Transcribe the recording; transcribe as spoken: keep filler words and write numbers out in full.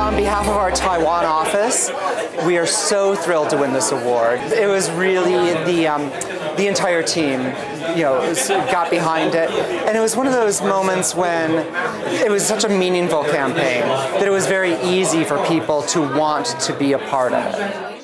on behalf of our Taiwan office, we are so thrilled to win this award. It was really the um, the entire team, you know, got behind it, and it was one of those moments when it was such a meaningful campaign that it was very easy for people to want to be a part of it.